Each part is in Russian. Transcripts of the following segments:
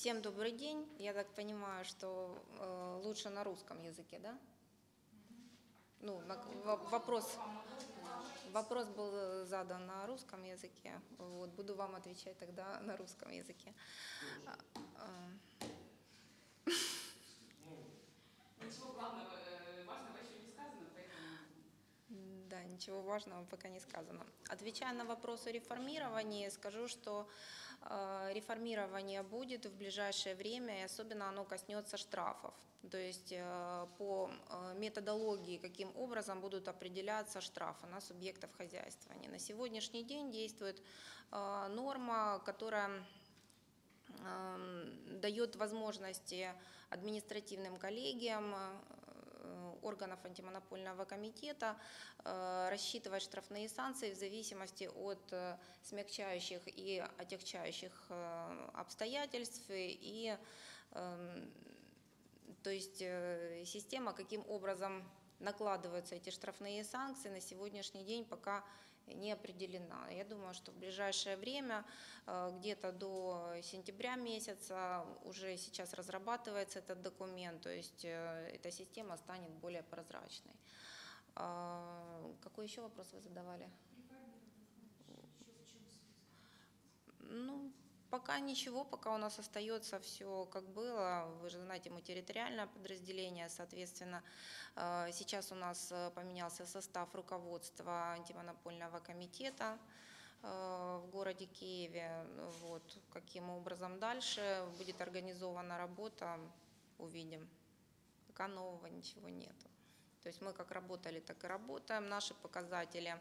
Всем добрый день. Я так понимаю, что лучше на русском языке, да? Ну, вопрос был задан на русском языке. Вот, буду вам отвечать тогда на русском языке. Ничего важного еще не сказано, поэтому... Да, ничего важного пока не сказано. Отвечая на вопрос о реформировании, скажу, что реформирование будет в ближайшее время, и особенно оно коснется штрафов. То есть по методологии, каким образом будут определяться штрафы на субъектов хозяйствования. На сегодняшний день действует норма, которая дает возможности административным коллегиям органов антимонопольного комитета рассчитывать штрафные санкции в зависимости от смягчающих и отягчающих обстоятельств. И то есть система, каким образом накладываются эти штрафные санкции, на сегодняшний день пока не определена. Я думаю, что в ближайшее время, где-то до сентября месяца, уже сейчас разрабатывается этот документ, то есть эта система станет более прозрачной. Какой еще вопрос вы задавали? Ну, пока ничего, пока у нас остается все как было. Вы же знаете, мы территориальное подразделение, соответственно, сейчас у нас поменялся состав руководства антимонопольного комитета в городе Киеве. Вот, каким образом дальше будет организована работа, увидим. Пока нового ничего нету. То есть мы как работали, так и работаем. Наши показатели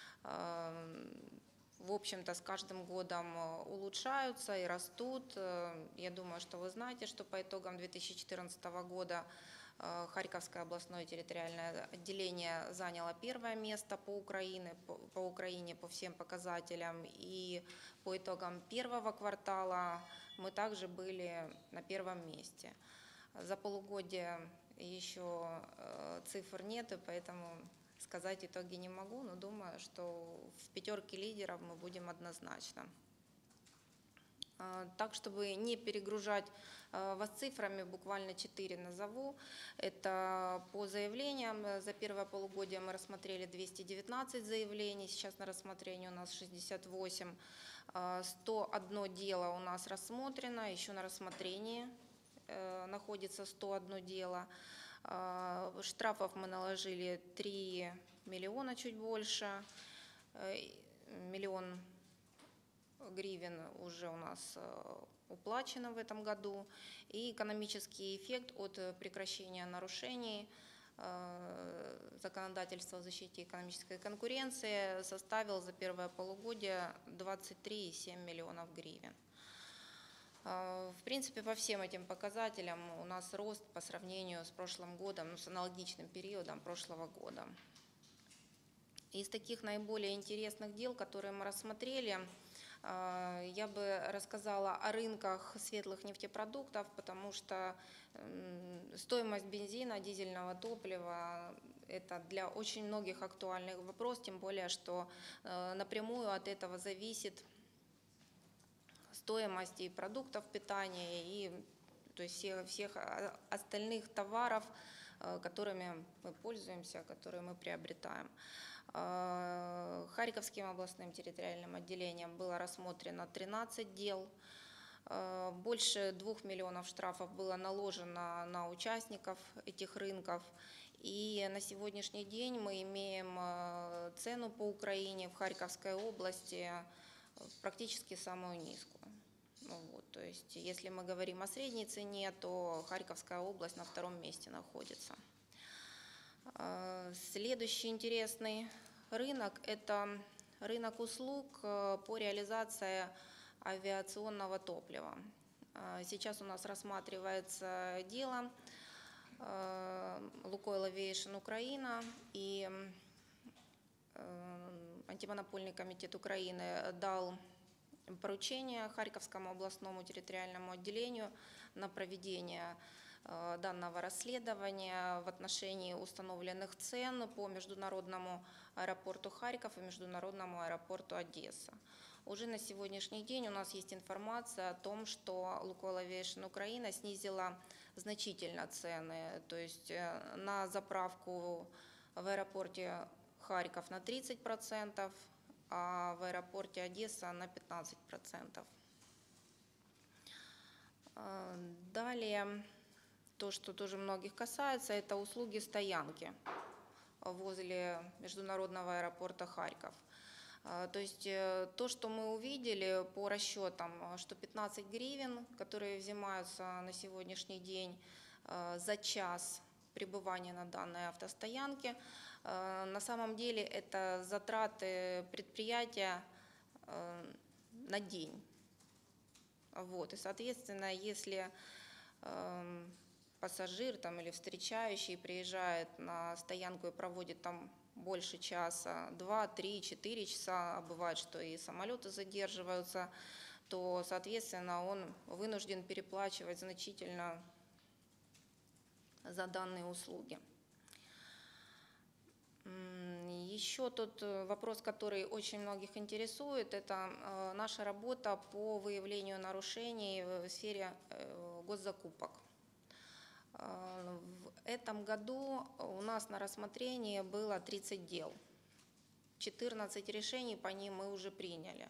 в общем-то, с каждым годом улучшаются и растут. Я думаю, что вы знаете, что по итогам 2014 года Харьковское областное территориальное отделение заняло первое место по Украине по всем показателям. И по итогам первого квартала мы также были на первом месте. За полугодие еще цифр нет, и поэтому сказать итоги не могу, но думаю, что в пятерке лидеров мы будем однозначно. Так, чтобы не перегружать вас цифрами, буквально 4 назову. Это по заявлениям. За первое полугодие мы рассмотрели 219 заявлений, сейчас на рассмотрении у нас 68. 101 дело у нас рассмотрено, еще на рассмотрении находится 101 дело. Штрафов мы наложили 3 миллиона, чуть больше. 1 миллион гривен уже у нас уплачено в этом году. И экономический эффект от прекращения нарушений законодательства о защите экономической конкуренции составил за первое полугодие 23,7 миллионов гривен. В принципе, по всем этим показателям у нас рост по сравнению с прошлым годом, с аналогичным периодом прошлого года. Из таких наиболее интересных дел, которые мы рассмотрели, я бы рассказала о рынках светлых нефтепродуктов, потому что стоимость бензина, дизельного топлива – это для очень многих актуальный вопрос, тем более, что напрямую от этого зависит стоимость и продуктов питания, и то есть всех остальных товаров, которыми мы пользуемся, которые мы приобретаем. Харьковским областным территориальным отделением было рассмотрено 13 дел. Больше 2 миллионов штрафов было наложено на участников этих рынков. И на сегодняшний день мы имеем цену по Украине в Харьковской области практически самую низкую. Вот, то есть, если мы говорим о средней цене, то Харьковская область на 2-м месте находится. Следующий интересный рынок – это рынок услуг по реализации авиационного топлива. Сейчас у нас рассматривается дело Лукойл Авиэйшн Украина, и антимонопольный комитет Украины дал поручение Харьковскому областному территориальному отделению на проведение данного расследования в отношении установленных цен по международному аэропорту Харьков и международному аэропорту Одесса. Уже на сегодняшний день у нас есть информация о том, что Lukoil Aviation Украина снизила значительно цены, то есть на заправку в аэропорте Харьков на 30%, а в аэропорте Одесса на 15%. Далее, то, что тоже многих касается, это услуги стоянки возле международного аэропорта Харьков. То есть то, что мы увидели по расчетам, что 15 гривен, которые взимаются на сегодняшний день за час пребывания на данной автостоянке, на самом деле это затраты предприятия на день. Вот. И, соответственно, если пассажир там, или встречающий приезжает на стоянку и проводит там больше часа, 2, 3, 4 часа, а бывает, что и самолеты задерживаются, то, соответственно, он вынужден переплачивать значительно за данные услуги. Еще тот вопрос, который очень многих интересует, это наша работа по выявлению нарушений в сфере госзакупок. В этом году у нас на рассмотрении было 30 дел. 14 решений по ним мы уже приняли.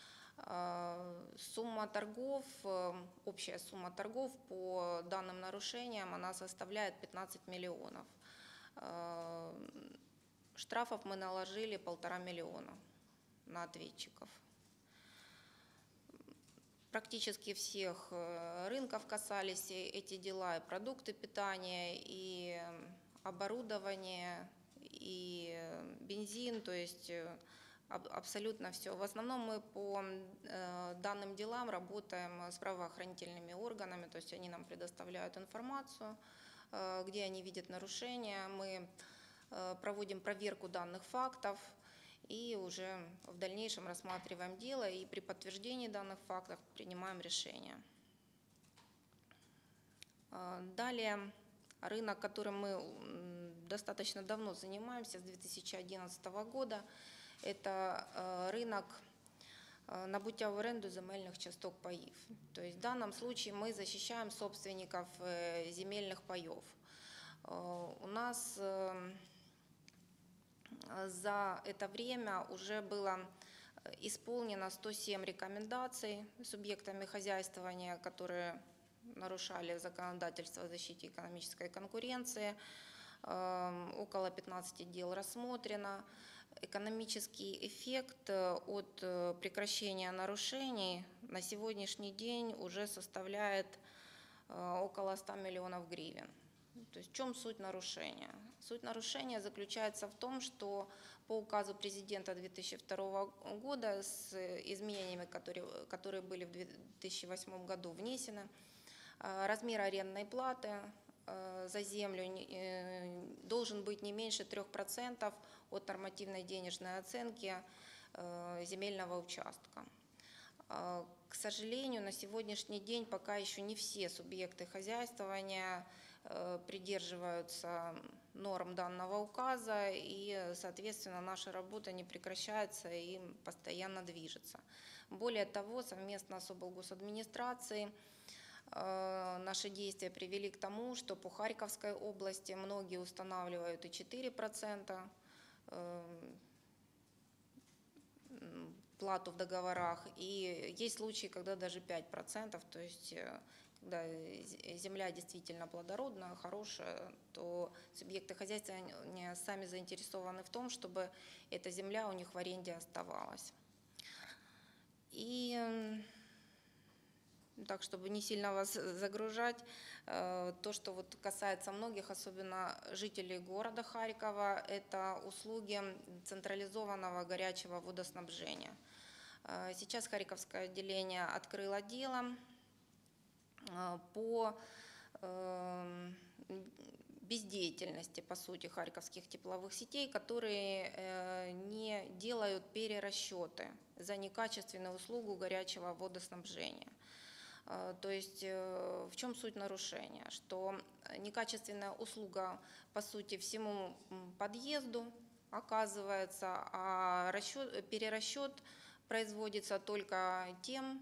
Сумма торгов, общая сумма торгов по данным нарушениям, она составляет 15 миллионов. Штрафов мы наложили 1,5 миллиона на ответчиков. Практически всех рынков касались эти дела, и продукты питания, и оборудование, и бензин, то есть абсолютно все. В основном мы по данным делам работаем с правоохранительными органами, то есть они нам предоставляют информацию, где они видят нарушения. Мы проводим проверку данных фактов и уже в дальнейшем рассматриваем дело и при подтверждении данных фактов принимаем решение. Далее рынок, которым мы достаточно давно занимаемся, с 2011 года, это рынок набуття в оренду земельних часток паїв. То есть в данном случае мы защищаем собственников земельных паев. У нас за это время уже было исполнено 107 рекомендаций субъектами хозяйствования, которые нарушали законодательство о защите экономической конкуренции. Около 15 дел рассмотрено. Экономический эффект от прекращения нарушений на сегодняшний день уже составляет около 100 миллионов гривен. То есть в чем суть нарушения? Суть нарушения заключается в том, что по указу президента 2002 года с изменениями, которые были в 2008 году внесены, размер арендной платы за землю должен быть не меньше 3% от нормативной денежной оценки земельного участка. К сожалению, на сегодняшний день пока еще не все субъекты хозяйствования придерживаются норм данного указа, и, соответственно, наша работа не прекращается и постоянно движется. Более того, совместно с облгосадминистрацией наши действия привели к тому, что по Харьковской области многие устанавливают и 4% плату в договорах, и есть случаи, когда даже 5%, то есть когда земля действительно плодородная, хорошая, то субъекты хозяйства сами заинтересованы в том, чтобы эта земля у них в аренде оставалась. И так, чтобы не сильно вас загружать, то, что вот касается многих, особенно жителей города Харькова, это услуги централизованного горячего водоснабжения. Сейчас Харьковское отделение открыло дело по бездеятельности, по сути, харьковских тепловых сетей, которые не делают перерасчеты за некачественную услугу горячего водоснабжения. То есть в чем суть нарушения? Что некачественная услуга, по сути, всему подъезду оказывается, а перерасчет производится только тем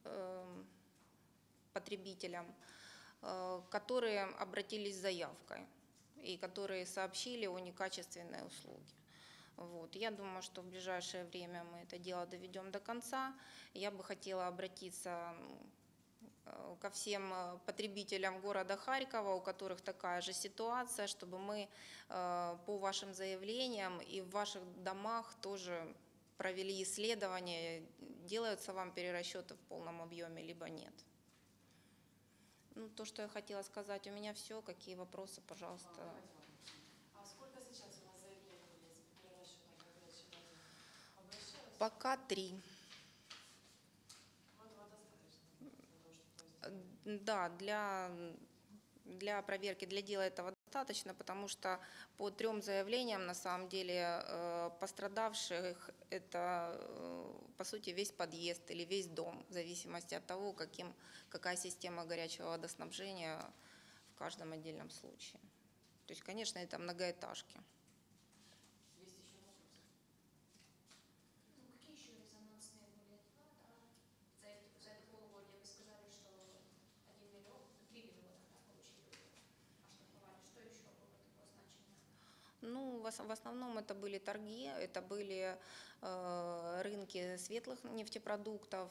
потребителям, которые обратились с заявкой и которые сообщили о некачественной услуге. Вот. Я думаю, что в ближайшее время мы это дело доведем до конца. Я бы хотела обратиться ко всем потребителям города Харькова, у которых такая же ситуация, чтобы мы по вашим заявлениям и в ваших домах тоже провели исследования, делаются вам перерасчеты в полном объеме, либо нет. Ну, то, что я хотела сказать, у меня все. Какие вопросы, пожалуйста. А сколько сейчас у вас заявлений есть по перерасчетам на горячей воде? Обращалась? Пока 3. Этого достаточно для того, чтобы произвести? Да, для проверки, для дела этого достаточно, потому что по 3 заявлениям на самом деле пострадавших это по сути весь подъезд или весь дом, в зависимости от того, какая система горячего водоснабжения в каждом отдельном случае. То есть, конечно, это многоэтажки. Есть еще вопросы? Ну, какие еще резонансные были за это полугодие? Вы сказали, что 1 миллион, 3 миллиона получили, оштрафовали. Что еще было такого значения? Ну, в основном это были торги, это были рынки светлых нефтепродуктов.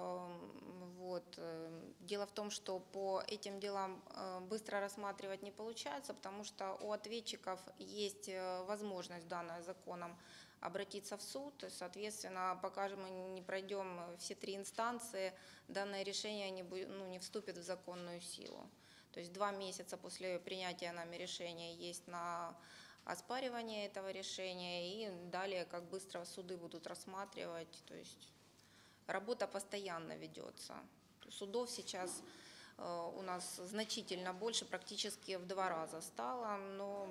Вот. Дело в том, что по этим делам быстро рассматривать не получается, потому что у ответчиков есть возможность, данная законом, обратиться в суд. И, соответственно, пока мы не пройдем все 3 инстанции, данное решение не вступит в законную силу. То есть 2 месяца после принятия нами решения есть на оспаривание этого решения, и далее, как быстро суды будут рассматривать. То есть работа постоянно ведется. Судов сейчас у нас значительно больше, практически в 2 раза стало, но,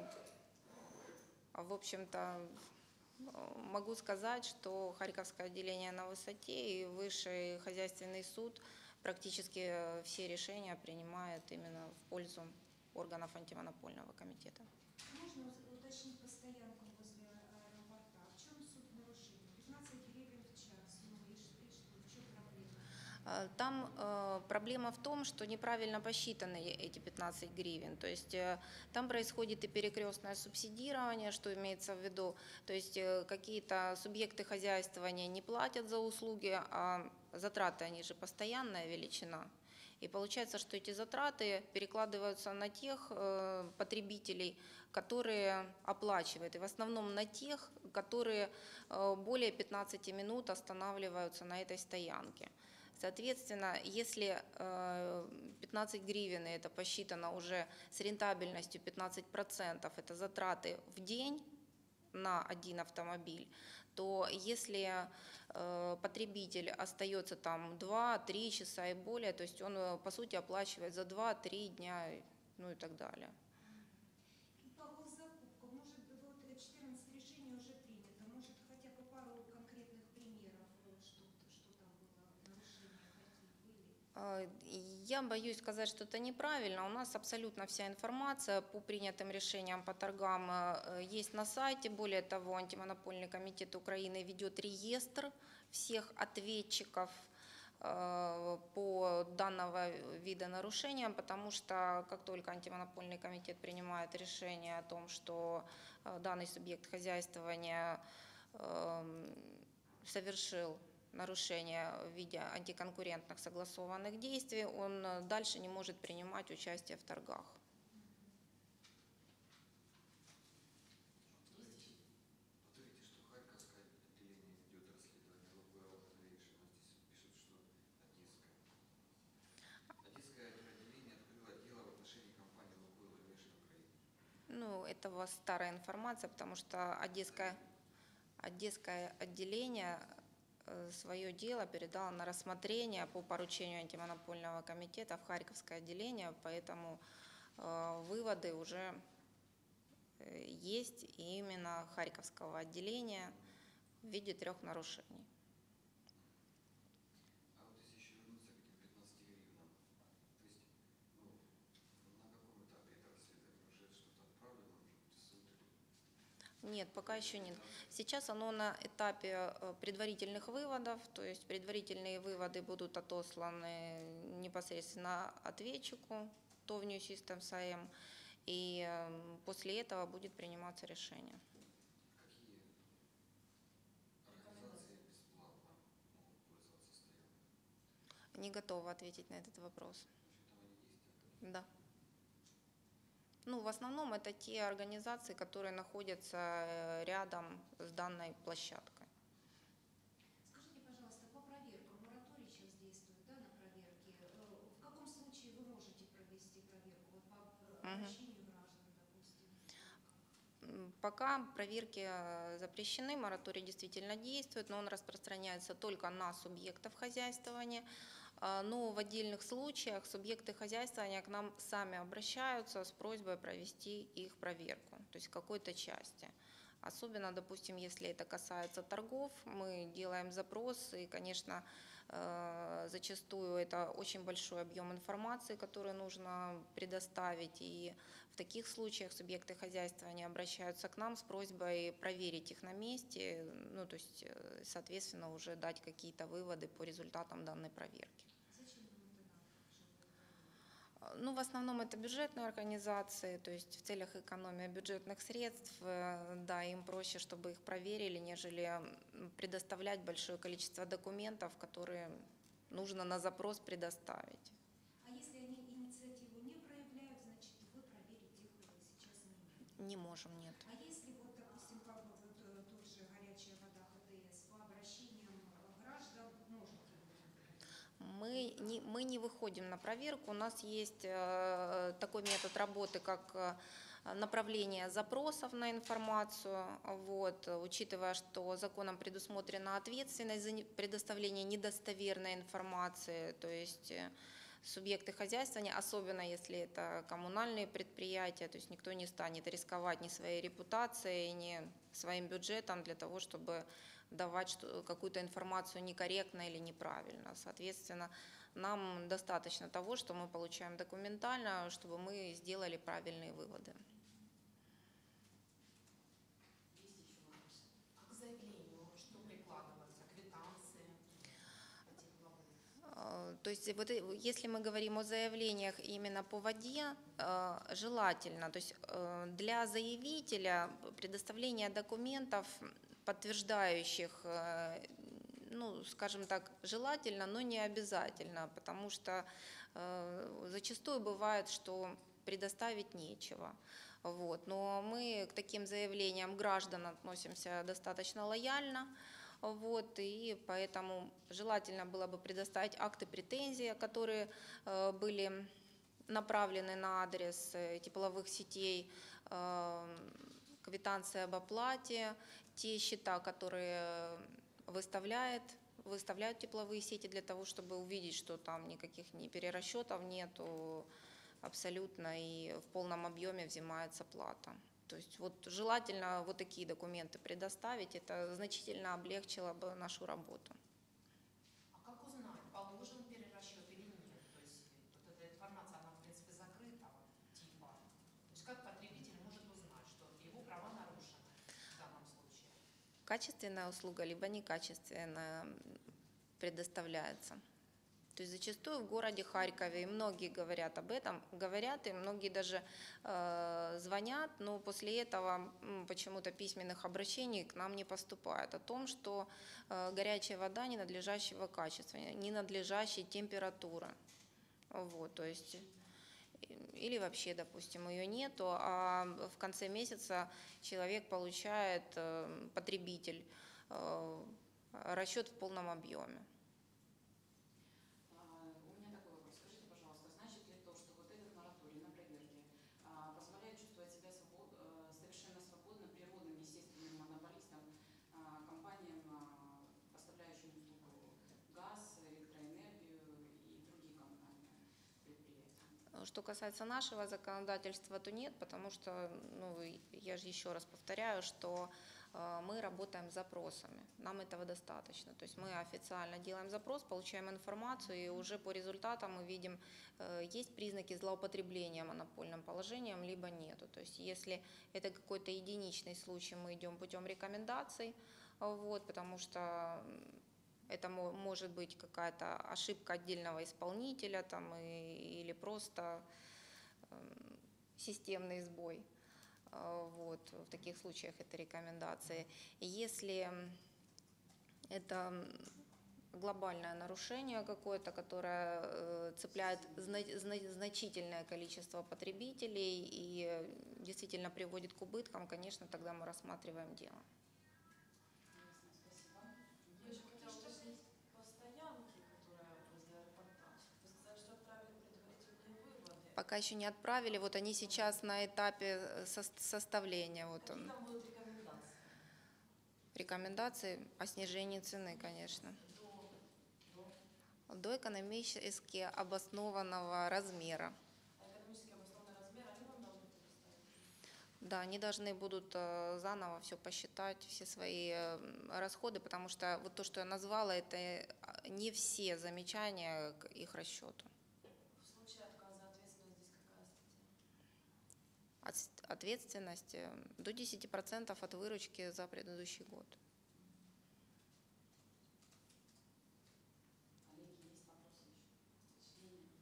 в общем-то, могу сказать, что Харьковское отделение на высоте и Высший хозяйственный суд практически все решения принимает именно в пользу органов антимонопольного комитета. Можно уточнить по стоянкам возле аэропорта? В чем суть нарушения? 15 гривен в час. Ну и что? В чем проблема? Там проблема в том, что неправильно посчитаны эти 15 гривен. То есть там происходит и перекрестное субсидирование, что имеется в виду. То есть какие-то субъекты хозяйствования не платят за услуги, а затраты, они же постоянная величина. И получается, что эти затраты перекладываются на тех потребителей, которые оплачивают, и в основном на тех, которые более 15 минут останавливаются на этой стоянке. Соответственно, если 15 гривен, это посчитано уже с рентабельностью 15%, это затраты в день на один автомобиль, то если потребитель остается там 2-3 часа и более, то есть он по сути оплачивает за 2-3 дня, ну и так далее. По госзакупкам, может, вот 14 решений уже принято, может, хотя бы пару конкретных примеров, что там было, нарушения какие были? Я боюсь сказать, что это неправильно. У нас абсолютно вся информация по принятым решениям по торгам есть на сайте. Более того, Антимонопольный комитет Украины ведет реестр всех ответчиков по данного вида нарушениям, потому что как только Антимонопольный комитет принимает решение о том, что данный субъект хозяйствования совершил нарушение в виде антиконкурентных согласованных действий, он дальше не может принимать участие в торгах. Повторите, что Харьковское отделение ведет расследование Лукойла Convection, а здесь пишут, что Одесское. Одесское отделение открыло дело в отношении компании Лукойл Convetion Украины. Ну, это у вас старая информация, потому что Одесское отделение свое дело передало на рассмотрение по поручению антимонопольного комитета в Харьковское отделение, поэтому выводы уже есть именно Харьковского отделения в виде 3 нарушений. А вот если еще вернуться к этим 15 гривнам, то есть, ну, на каком этапе это расследование? Уже что-то отправлено, может быть, в суд? Нет, пока еще нет. Сейчас оно на этапе предварительных выводов, то есть предварительные выводы будут отосланы непосредственно ответчику, ТОВ New Systems AM, и после этого будет приниматься решение. Какие организации бесплатно могут пользоваться стоянкой? Не готова ответить на этот вопрос. В общем-то, они есть. Да. Ну, в основном это те организации, которые находятся рядом с данной площадкой. Скажите, пожалуйста, по проверкам, мораторий сейчас действует, да, на проверки. В каком случае вы можете провести проверку? Вот по обращению граждан, допустим. Пока проверки запрещены, мораторий действительно действует, но он распространяется только на субъектов хозяйствования. Но в отдельных случаях субъекты хозяйствования к нам сами обращаются с просьбой провести их проверку, то есть в какой-то части. Особенно, допустим, если это касается торгов, мы делаем запрос, и, конечно, зачастую это очень большой объем информации, который нужно предоставить, и в таких случаях субъекты хозяйствования обращаются к нам с просьбой проверить их на месте, ну, то есть, соответственно, уже дать какие-то выводы по результатам данной проверки. Зачем вам это надо? Ну, в основном это бюджетные организации, то есть в целях экономии бюджетных средств, да, им проще, чтобы их проверили, нежели предоставлять большое количество документов, которые нужно на запрос предоставить. А если они инициативу не проявляют, значит, вы проверить их сейчас не можете? Не можем, нет. А если вот, допустим, как бы вот тот же «Горячая вода» ХТС по обращениям граждан можете вы? Мы не выходим на проверку. У нас есть такой метод работы, как направление запросов на информацию. Вот, учитывая, что законом предусмотрена ответственность за предоставление недостоверной информации, то есть субъекты хозяйствования, особенно если это коммунальные предприятия, то есть никто не станет рисковать ни своей репутацией, ни своим бюджетом для того, чтобы давать какую-то информацию некорректно или неправильно. Соответственно, нам достаточно того, что мы получаем документально, чтобы мы сделали правильные выводы. Есть еще вопрос. А к заявлению что прикладываться? Квитанции этих главы? То есть вот, если мы говорим о заявлениях именно по воде, желательно, то есть для заявителя предоставление документов, подтверждающих, ну, скажем так, желательно, но не обязательно, потому что зачастую бывает, что предоставить нечего. Вот. Но мы к таким заявлениям граждан относимся достаточно лояльно. Вот, и поэтому желательно было бы предоставить акты претензий, которые были направлены на адрес тепловых сетей, квитанции об оплате, те счета, которые выставляют тепловые сети для того, чтобы увидеть, что там никаких ни перерасчетов нету абсолютно, и в полном объеме взимается плата. То есть вот желательно вот такие документы предоставить, это значительно облегчило бы нашу работу. А как узнать, положен перерасчет или нет? То есть вот эта информация, она в принципе закрыта, типа. То есть как потребитель может узнать, что его права нарушены в данном случае? Качественная услуга либо некачественная предоставляется. То есть зачастую в городе Харькове, и многие говорят об этом, говорят, и многие даже звонят, но после этого почему-то письменных обращений к нам не поступает о том, что горячая вода ненадлежащего качества, ненадлежащей температуры. Вот, то есть, или вообще, допустим, ее нету, а в конце месяца человек получает, потребитель, расчет в полном объеме. У меня такой вопрос. Скажите, пожалуйста, значит ли то, что вот этот мораторий на проверки позволяет чувствовать себя совершенно свободно природным, естественным монополистом, компаниям, поставляющим услугу газ, электроэнергию и другие коммунальные предприятия? Что касается нашего законодательства, то нет, потому что, ну, я же еще раз повторяю, что мы работаем с запросами. Нам этого достаточно. То есть мы официально делаем запрос, получаем информацию, и уже по результатам мы видим, есть признаки злоупотребления монопольным положением, либо нету. То есть если это какой-то единичный случай, мы идем путем рекомендаций, вот, потому что это может быть какая-то ошибка отдельного исполнителя там, или просто системный сбой. Вот, в таких случаях это рекомендации. Если это глобальное нарушение какое-то, которое цепляет значительное количество потребителей и действительно приводит к убыткам, конечно, тогда мы рассматриваем дело. Ясно, спасибо. Я еще хотела уточнить по стоянке, которая возле аэропорта. Вы сказали, что отправили предварительные выводы. Пока еще не отправили, вот они сейчас на этапе составления. Вот Какие он. там будут рекомендации? Рекомендации о снижении цены, конечно. До экономически обоснованного размера. А экономически обоснованный размер они вам должны предоставить? Да, они должны будут заново все посчитать, все свои расходы, потому что вот то, что я назвала, это не все замечания к их расчету. В случае отказа ответственность здесь какая статья? Ответственность до 10% от выручки за предыдущий год. Коллеги, есть вопросы еще? Уточнения?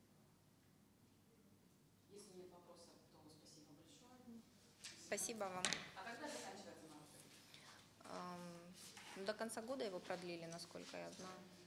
Если нет вопросов, то спасибо большое. Спасибо вам. А когда заканчивается мораторий? До конца года его продлили, насколько я знаю.